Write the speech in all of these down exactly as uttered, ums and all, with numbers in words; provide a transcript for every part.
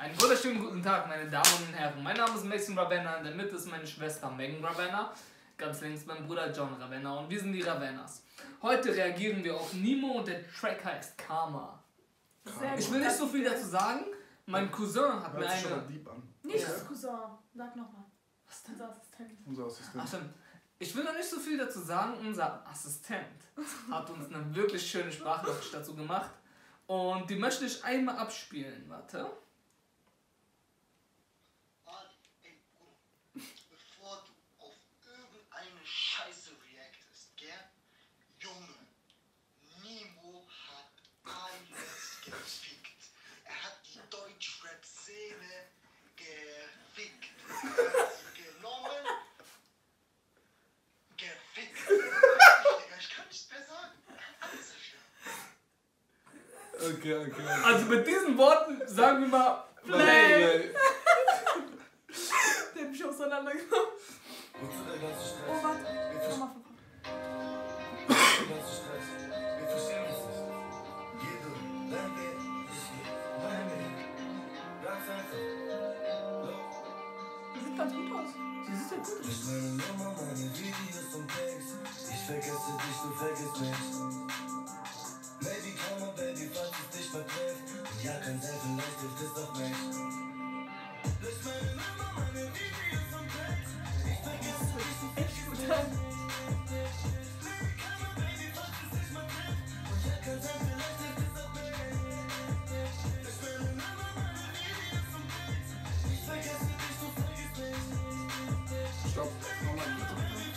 Einen wunderschönen guten Tag, meine Damen und Herren. Mein Name ist Mason Ravenna, in der Mitte ist meine Schwester Megan Ravenna, ganz links mein Bruder John Ravenna und wir sind die Ravennas. Heute reagieren wir auf Nemo und der Track heißt Karma. Sehr Ich gut. will nicht so viel dazu sagen. Mein Cousin hat mir Hört sich schon eine... mal deep an. Nicht Ja. das Cousin. Sag nochmal. Was ist denn unser Assistent? Unser Assistent. Ach stimmt. Ich will noch nicht so viel dazu sagen. Unser Assistent hat uns eine wirklich schöne Sprachnachricht dazu gemacht. Und die möchte ich einmal abspielen. Warte. Bevor du auf irgendeine Scheiße reactest, gell? Junge, Nemo hat alles gefickt. Er hat die Deutschrap-Szene gefickt. Er hat sie genommen, gefickt. Ich kann nicht mehr sagen. Alles zerstört. Okay, okay. okay. Also mit diesen Worten sagen wir mal Play! Play. Der hat mich auseinandergenommen. Wozu der ganze Stress? Oh, warte. Wir Nochmal verstehen von den ganzen Stress. Wir verstehen uns nicht. Jeder, dein Weg, ich geh, mein Weg. Ganz einfach. Die sieht ganz gut aus. Sie sieht ja gut aus. Nicht meine Nummer, meine Videos und Pics. Ich vergesse dich, du vergisst mich. Maybe Karma, Baby, falls es dich vertrifft. Ja, kann sein, vielleicht trifft es doch mich. Nicht meine Nummer, meine Videos und Pics. Ich vergesse dich, du Echt gut an. Stopp. Nochmal bitte.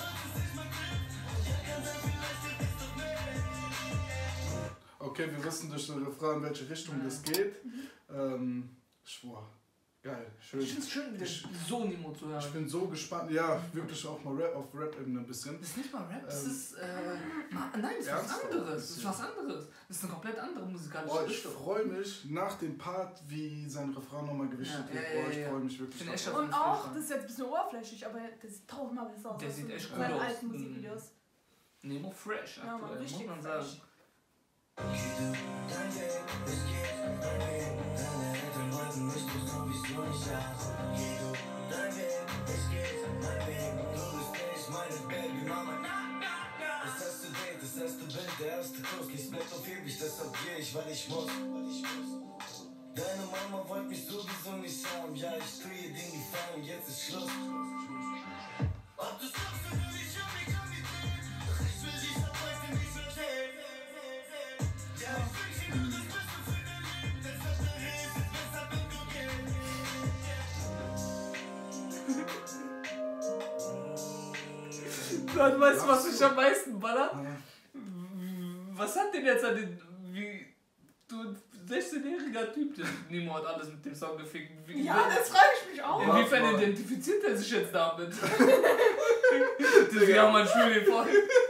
Okay, wir wissen durch den Refrain, in welche Richtung das geht. Ähm, schwor. Geil, schön. Ich finde es schön, wieder Ich- so Nemo zu Ich hören. bin so gespannt. Ja, wirklich auch mal Rap auf Rap-Ebene ein bisschen. Das ist nicht mal Rap, das Ähm, ist. Äh, ma- nein, das ist was ernsthaft? anderes. Das ist was anderes. Das ist eine komplett andere musikalische Oh, ich Richtung. freue mich nach dem Part, wie sein Refrain nochmal gewichtet Ja, wird. ja, Oh, ja, ich ja. freue mich Ich wirklich. bin echt drauf. auf- Und auch, das ist jetzt ein bisschen oberflächlich, aber der sieht tausendmal besser aus Der als sieht in echt gut seinen aus. alten Mhm. Musikvideos. Nemo fresh, Ja, man, aktuell, muss richtig man fresh. sagen. Der erste Kuss, ich bleibt auf ewig, deshalb geh ich, weil ich muss. Deine Mama wollte mich sowieso nicht haben, ja, ich tu ihr den Gefallen, jetzt ist Schluss. Ob du's glaubst oder nicht, hab ich kann nicht sehen. Doch ich will dich ab heute nicht verstehen. Ja, ich wünsche dir nur das Beste für dein Leben, deshalb wäre es jetzt besser, wenn du Dann weißt du, was mich am meisten ballert? Ja. Was hat denn jetzt an den. Wie. Du sechzehnjähriger Typ, der Nemo hat alles mit dem Song gefickt. Wie, Ja, das frage ich mich auch. Inwiefern Ja. identifiziert er sich jetzt damit? Die haben mein Schule vor.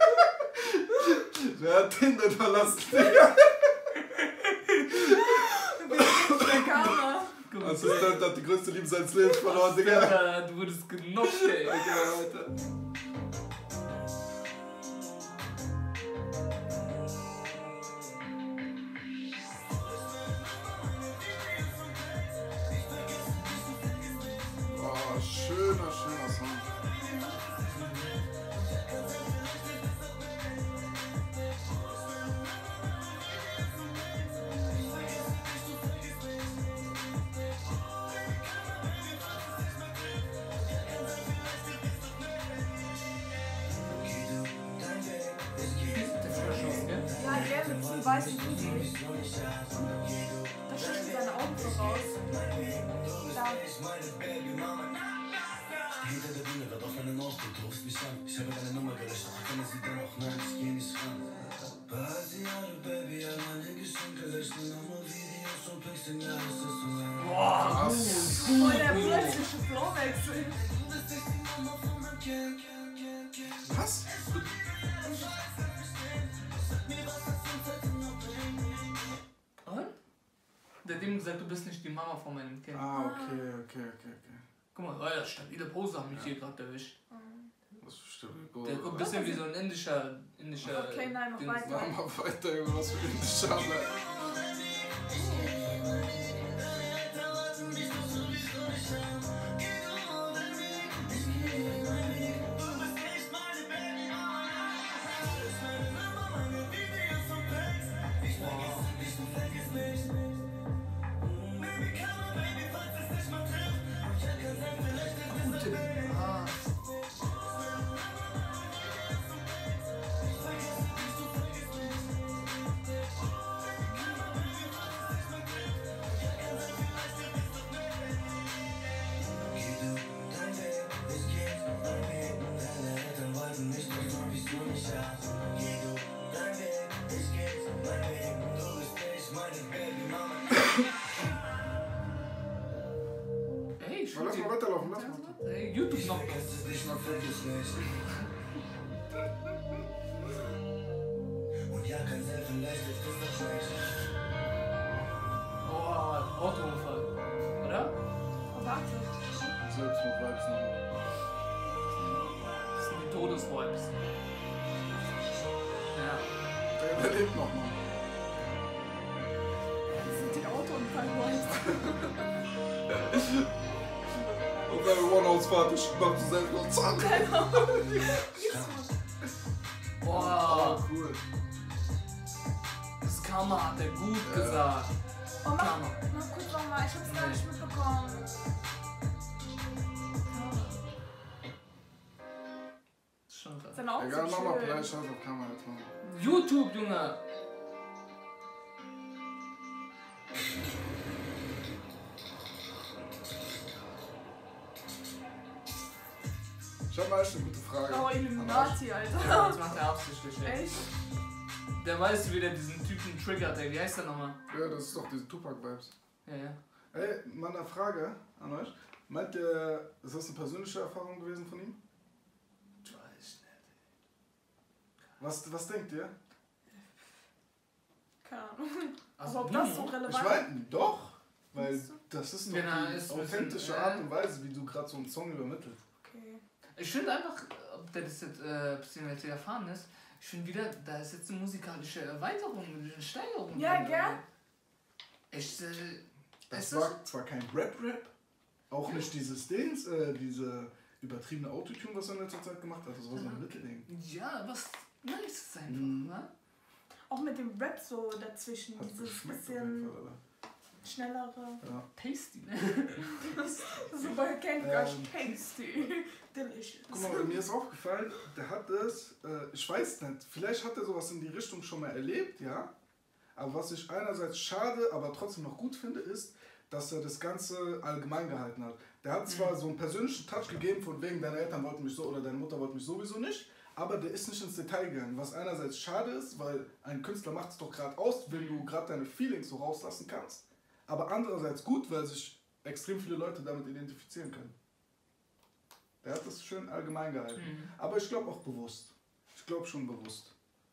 Wer hat den denn verlassen, Digga? Der Karma. Assistent hat die größte Liebe seines Lebens verloren, Digga. Alter, du wurdest genockt, ey. Alter. Oh, schöner, schöner Song. Der fresh aus, gell? Ja, der mit diesem weißen Pulli. Da stechen seine Augen so raus. Da. Hinter der Bühne wird auf meinen Ausdruck, du rufst mich an. Ich habe deine Nummer gelöscht, doch ich kenne sie dennoch, nein, ich geh nicht ran. Basiare, Baby, all meine Geschenke löschen, nochmal Videos und Pixeln, ja, es ist so lang. Boah, Voll der plötzliche Flowwechsel. Was? Und? Der hat ihm gesagt, du bist nicht die Mama von meinem Kind. Ah, okay, okay, okay, okay. Guck mal, oh ja, stabile Pose haben mich hier gerade erwischt. Das ist bestimmt Der guckt ein bisschen wie so ein indischer. indischer Okay, nein, mach Dings. weiter. Mach mal weiter, irgendwas für den Schade. Na, lass mal weiterlaufen, lass mal. Hey, YouTube noch. Das ist nicht mal Fotos nicht. Und ja, kein Selfie, vielleicht ist das doch schlecht. Oh, Autounfall. Oder? Oh, warte. Selbstmord-Vibes nochmal. Das sind die Todesvibes. Ja. Der, der lebt noch mal. Das sind die Autounfall-Vibes. Und deine One-House-Fahrt, ich mach du selbst noch Zahn. Oh, Oh, cool. das Karma hat er gut Ja. gesagt. Oh, mach, Karma. mach kurz nochmal. Ich hab's gar nicht mitbekommen. Das ist schon krass. Seine Augen Egal, sind mach mal schön. Play, scheiß auf Kamera jetzt mal. YouTube, Junge. Ich hab mal echt eine gute Frage. Oh, Illuminati, Ja, Alter. das macht er absichtlich jetzt. Echt? Der weiß, wie der diesen Typen triggert, ey. Wie heißt der nochmal? Ja, das ist doch diese Tupac-Vibes. Ja, ja. Ey, mal eine Frage an euch. Meint ihr, ist das eine persönliche Erfahrung gewesen von ihm? Ich weiß nicht. Was, was denkt ihr? Keine Ahnung. Also, Aber ob das so Nimo? relevant Ich meine, doch. Weil Findest du? das ist doch Genau, die ist ein authentische bisschen, Art äh, und Weise, wie du gerade so einen Song übermittelst. Okay. Ich finde einfach, ob der das jetzt äh, bisschen jetzt erfahren ist, ich finde wieder, da ist jetzt eine musikalische Erweiterung, eine Steigerung. Ja, drin, gell? ey. Ich, äh, Das es war zwar kein Rap-Rap, auch nicht dieses Dings, äh, diese übertriebene Autotune, was er in letzter Zeit gemacht hat. Das war so ein Mittelding. ja, was nice ist einfach, Mhm. ne? Auch mit dem Rap so dazwischen. Hat Dieses geschmeckt auf jeden bisschen Fall, Alter. schnellere. Ja. Tasty, ne? So bei Candy Crush Ähm. Tasty. Delicious. Guck mal, mir ist aufgefallen, der hat das, äh, ich weiß nicht, vielleicht hat er sowas in die Richtung schon mal erlebt, ja. Aber was ich einerseits schade, aber trotzdem noch gut finde, ist, dass er das Ganze allgemein gehalten hat. Der hat zwar so einen persönlichen Touch gegeben, von wegen, deine Eltern wollten mich so oder deine Mutter wollte mich sowieso nicht, aber der ist nicht ins Detail gegangen. Was einerseits schade ist, weil ein Künstler macht es doch gerade aus, wenn du gerade deine Feelings so rauslassen kannst. Aber andererseits gut, weil sich extrem viele Leute damit identifizieren können. Der hat das schön allgemein gehalten. Mhm. Aber ich glaube auch bewusst. Ich glaube schon bewusst.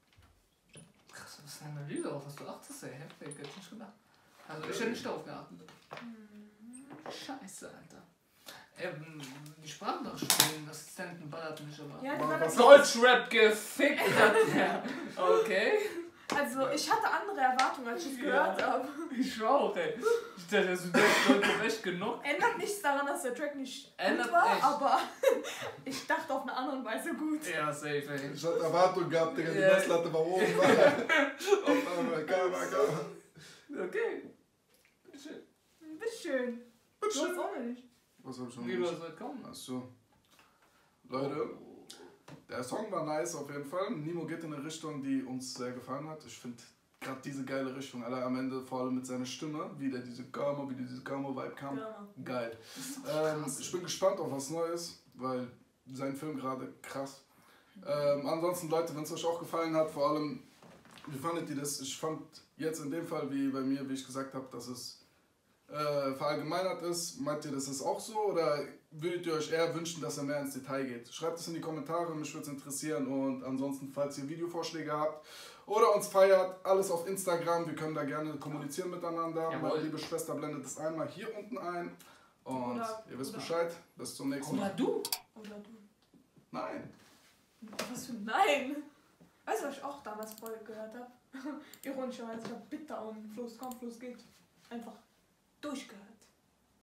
Krass, was ist denn eine Lüge auf, was du achtest, ey? Heftig, hätte ich nicht gedacht. Also ich hätte nicht darauf geachtet. Scheiße, Alter. Ähm, die Sprachnachrichten, Assistenten ballert mich aber. Ja, die Aber waren was- Deutschrap gefickt hat der. Okay. Also ich hatte andere Erwartungen, als ich es gehört Ja. habe. Ich auch, ey. Ich dachte, das ist Deutschrap echt genug. Ändert nichts daran, dass der Track nicht Ändert gut war, echt. aber ich dachte auf eine andere Weise gut. Ja, safe, ey. Ich hatte Erwartungen gehabt, Digga, die Ja. Messlatte war oben. Auf einmal, Kamera, Kamera. Okay. Bitteschön. Bitteschön. Du hast auch nicht. Was hab ich schon Wie du gesagt? hast willkommen. Achso. Leute, der Song war nice auf jeden Fall. Nimo geht in eine Richtung, die uns sehr gefallen hat. Ich finde gerade diese geile Richtung, Alter, am Ende vor allem mit seiner Stimme, wie der diese Gamo, wie diese Gamo-Vibe kam. Ja. Geil. Ähm, ich bin gespannt auf was Neues, weil sein Film gerade krass. Ähm, ansonsten, Leute, wenn es euch auch gefallen hat, vor allem, wie fandet ihr das? Ich fand jetzt in dem Fall, wie bei mir, wie ich gesagt habe, dass es äh, verallgemeinert ist. Meint ihr, das ist auch so oder würdet ihr euch eher wünschen, dass er mehr ins Detail geht? Schreibt es in die Kommentare, mich würde es interessieren und ansonsten, falls ihr Videovorschläge habt oder uns feiert, alles auf Instagram, wir können da gerne kommunizieren miteinander. Jawohl. Meine liebe Schwester blendet es einmal hier unten ein und Oder- ihr wisst oder- Bescheid. Bis zum nächsten Oder Mal. du? Oder du. Nein. Was für Nein! Weißt du, was ich auch damals voll gehört habe? Ironischerweise, ich habe Bitter und Fluss kommt, Fluss geht. Einfach durchgehört.